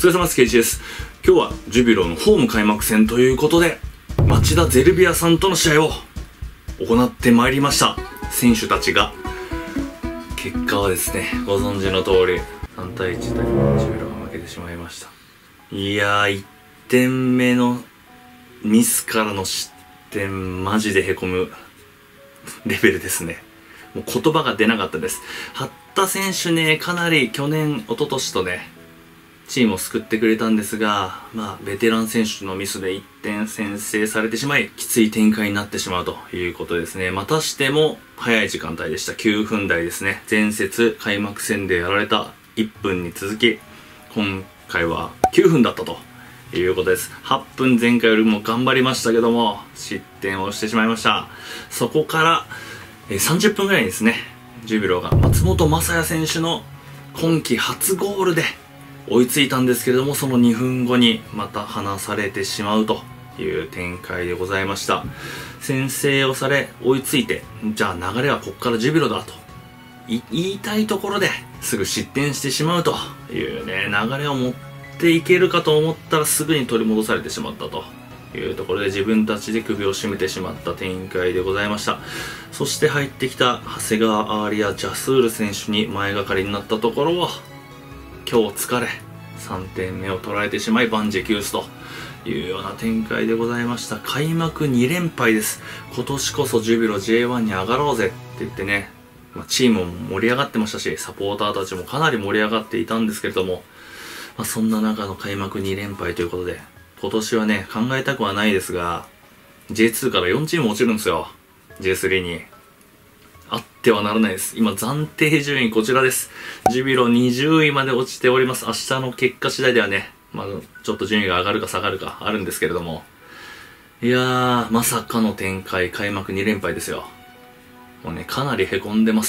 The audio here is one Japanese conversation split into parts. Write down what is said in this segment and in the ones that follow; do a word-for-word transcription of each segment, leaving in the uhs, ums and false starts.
疲れ様です。ケイチです。今日はジュビロのホーム開幕戦ということで、町田ゼルビアさんとの試合を行ってまいりました。選手たちが。結果はですね、ご存知の通り、さんたいいちでジュビロが負けてしまいました。いやー、いってんめのミスからの失点、マジでへこむレベルですね。もう言葉が出なかったです。八田選手ね、かなり去年、一昨年とね、チームを救ってくれたんですが、まあ、ベテラン選手のミスでいってん先制されてしまい、きつい展開になってしまうということですね。またしても、早い時間帯でした。きゅうふん台ですね。前節開幕戦でやられたいっぷんに続き、今回はきゅうふんだったということです。はっぷん前回よりも頑張りましたけども、失点をしてしまいました。そこから、えー、さんじゅっぷんぐらいにですね、ジュビロが松本雅也選手の今季初ゴールで、追いついたんですけれども、そのにふんごにまた離されてしまうという展開でございました。先制をされ追いついて、じゃあ流れはここからジュビロだと言いたいところですぐ失点してしまうというね、流れを持っていけるかと思ったらすぐに取り戻されてしまったというところで、自分たちで首を絞めてしまった展開でございました。そして入ってきた長谷川アーリア・ジャスール選手に前がかりになったところを今日疲れさんてんめを取られてしまい万事休すというような展開でございました。開幕にれんぱいです。今年こそジュビロ ジェイワン に上がろうぜって言ってね、まあ、チームも盛り上がってましたし、サポーターたちもかなり盛り上がっていたんですけれども、まあ、そんな中の開幕にれんぱいということで、今年はね、考えたくはないですが ジェイツー からよんチーム落ちるんですよ。 ジェイスリー にあってはならないです。今暫定順位こちらです。ジュビロにじゅういまで落ちております。明日の結果次第ではね、まあ、ちょっと順位が上がるか下がるかあるんですけれども、いやー、まさかの展開、開幕にれんぱいですよ。もうね、かなりへこんでます。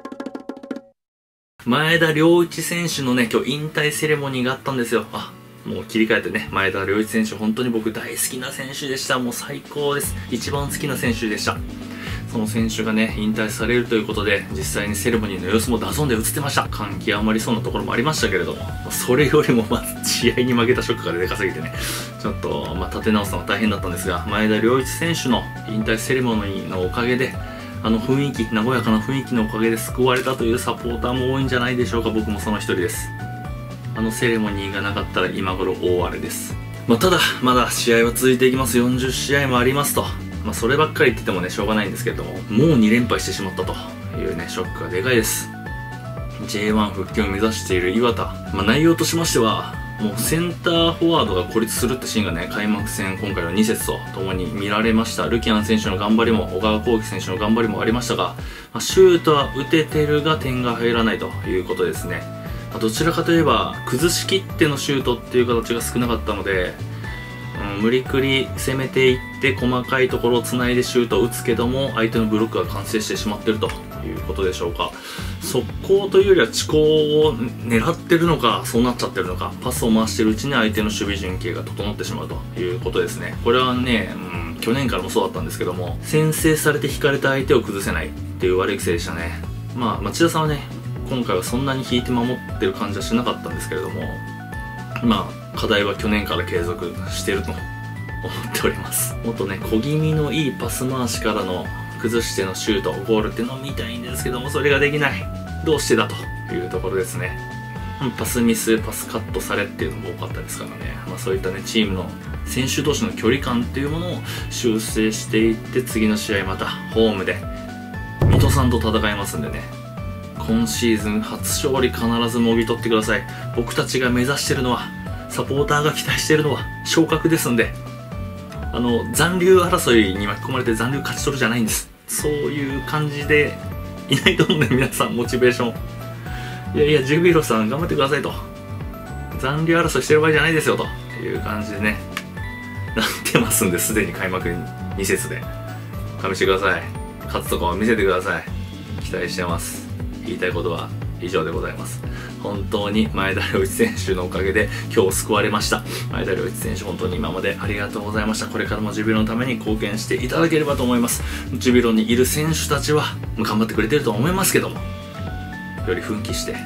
前田良一選手のね、今日引退セレモニーがあったんですよ。あ、もう切り替えてね、前田良一選手、本当に僕大好きな選手でした。もう最高です。一番好きな選手でした。その選手がね、引退されるということで、実際にセレモニーの様子もダゾーンで映ってました。感極まりそうなところもありましたけれども、それよりもまず試合に負けたショックがでかすぎてね、ちょっと、まあ、立て直すのが大変だったんですが、前田良一選手の引退セレモニーのおかげで、あの雰囲気、和やかな雰囲気のおかげで救われたというサポーターも多いんじゃないでしょうか。僕もその一人です。あのセレモニーがなかったら今頃大荒れです。まあ、ただ、まだ試合は続いていきます。よんじゅうしあいもありますと。まあそればっかり言っててもね、しょうがないんですけれども、もうにれんぱいしてしまったというね、ショックがでかいです。ジェイワン 復帰を目指している磐田。まあ内容としましては、もうセンターフォワードが孤立するってシーンがね、開幕戦、今回のに節と共に見られました。ルキアン選手の頑張りも、小川幸輝選手の頑張りもありましたが、まあ、シュートは打ててるが点が入らないということですね。まあ、どちらかといえば、崩しきってのシュートっていう形が少なかったので、うん、無理くり攻めていって細かいところをつないでシュートを打つけども相手のブロックが完成してしまっているということでしょうか。速攻というよりは遅攻を狙ってるのかそうなっちゃってるのか、パスを回してるうちに相手の守備陣形が整ってしまうということですね。これはね、うん、去年からもそうだったんですけども、先制されて引かれた相手を崩せないっていう悪い癖でしたね。まあ町田さんはね、今回はそんなに引いて守ってる感じはしなかったんですけれども、まあ課題は去年から継続していると思っております。もっとね、小気味のいいパス回しからの崩してのシュート、ゴールっていうのを見たいんですけども、それができない。どうしてだというところですね。パスミス、パスカットされっていうのも多かったですからね。まあそういったね、チームの選手同士の距離感っていうものを修正していって、次の試合またホームで水戸さんと戦いますんでね。今シーズン初勝利必ずもぎ取ってください。僕たちが目指してるのは、サポーターが期待しているのは昇格ですんで、あの残留争いに巻き込まれて残留勝ち取るじゃないんです。そういう感じでいないと思うんで、皆さんモチベーション、いやいやジュビロさん頑張ってくださいと、残留争いしてる場合じゃないですよという感じでねなってますんで、すでに開幕に節で試してください。勝つとこを見せてください。期待してます。言いたいことは以上でございます。本当に前田良一選手のおかげで今日救われました。前田良一選手、本当に今までありがとうございました。これからもジュビロのために貢献していただければと思います。ジュビロにいる選手たちは頑張ってくれてると思いますけども、より奮起して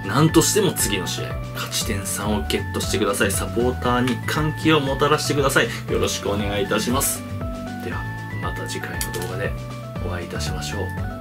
何としても次の試合勝ち点さんをゲットしてください。サポーターに歓喜をもたらしてください。よろしくお願いいたします。ではまた次回の動画でお会いいたしましょう。